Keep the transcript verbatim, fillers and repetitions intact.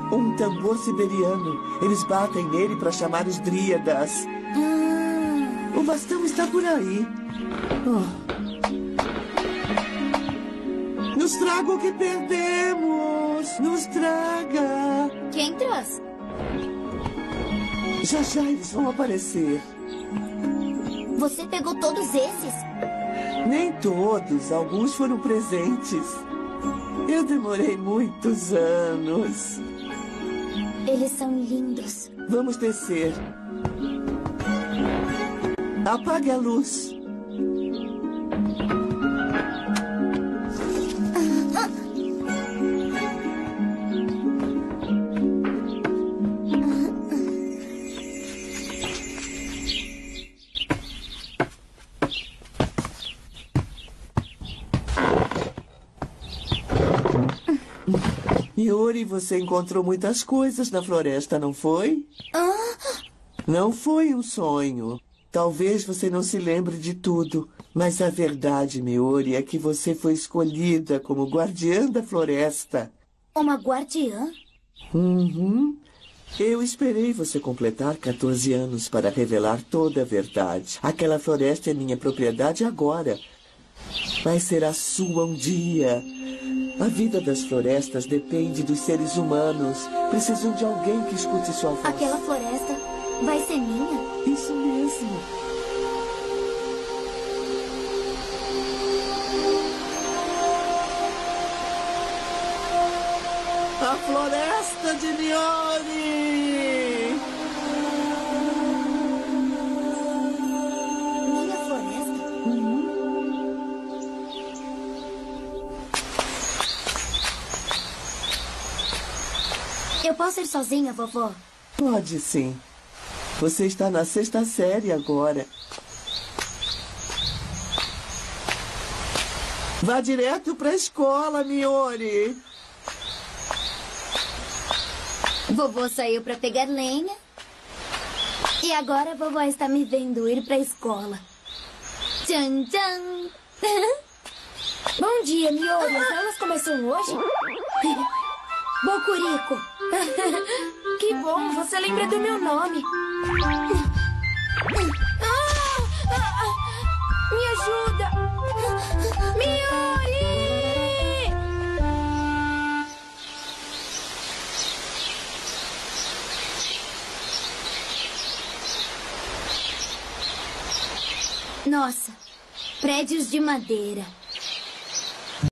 Um tambor siberiano. Eles batem nele para chamar os dríadas. Hum. O bastão está por aí. Oh. Nos traga o que perdemos. Nos traga. Quem trouxe? Já já eles vão aparecer. Você pegou todos esses? Nem todos. Alguns foram presentes. Eu demorei muitos anos. Eles são lindos. Vamos descer. Apague a luz. Yuri, você encontrou muitas coisas na floresta, não foi? Ah? Não foi um sonho. Talvez você não se lembre de tudo, mas a verdade, Miori, é que você foi escolhida como guardiã da floresta. Uma guardiã? Uhum. Eu esperei você completar quatorze anos para revelar toda a verdade. Aquela floresta é minha propriedade agora. Vai ser a sua um dia. A vida das florestas depende dos seres humanos. Precisam de alguém que escute sua voz. Aquela floresta vai ser minha? Isso mesmo. A floresta de Miori! Minha floresta? Uhum. Eu posso ir sozinha, vovó? Pode sim. Você está na sexta série agora. Vá direto para a escola, Miori. Vovô saiu para pegar lenha. E agora a vovó está me vendo ir para a escola. Tchan, tchan. Bom dia, Miori. As aulas começam hoje? Bocurico. Que bom, você lembra do meu nome. Ah, ah, me ajuda. Miori! Nossa, prédios de madeira.